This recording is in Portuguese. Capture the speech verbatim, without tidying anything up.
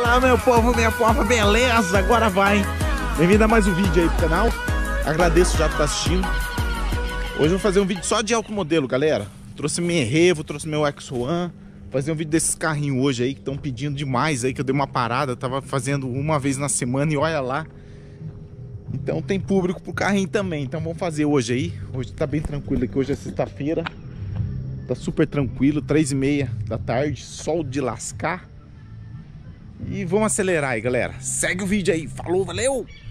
Fala, meu povo, minha pova, beleza? Agora vai. Bem-vindo a mais um vídeo aí pro canal. Agradeço já por estar assistindo. Hoje eu vou fazer um vídeo só de automodelo, galera. Trouxe meu Revo, trouxe meu X um. Fazer um vídeo desses carrinhos hoje aí que estão pedindo demais aí, que eu dei uma parada. Eu tava fazendo uma vez na semana e olha lá. Então tem público pro carrinho também. Então vamos fazer hoje aí. Hoje tá bem tranquilo aqui, hoje é sexta-feira. Tá super tranquilo, três e meia da tarde, sol de lascar. E vamos acelerar aí, galera. Segue o vídeo aí. Falou, valeu!